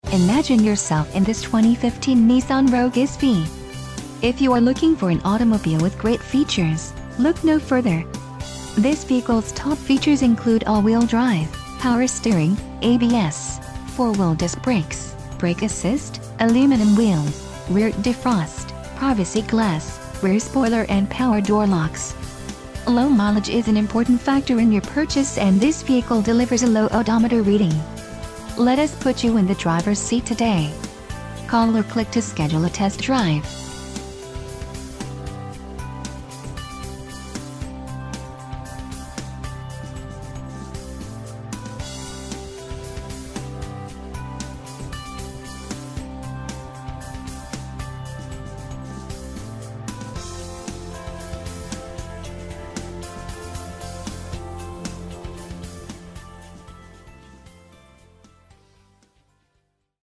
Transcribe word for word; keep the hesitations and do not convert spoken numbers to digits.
Imagine yourself in this twenty fifteen Nissan Rogue S V. If you are looking for an automobile with great features, look no further. This vehicle's top features include all-wheel drive, power steering, A B S, four-wheel disc brakes, brake assist, aluminum wheels, rear defrost, privacy glass, rear spoiler and power door locks. Low mileage is an important factor in your purchase, and this vehicle delivers a low odometer reading. Let us put you in the driver's seat today. Call or click to schedule a test drive.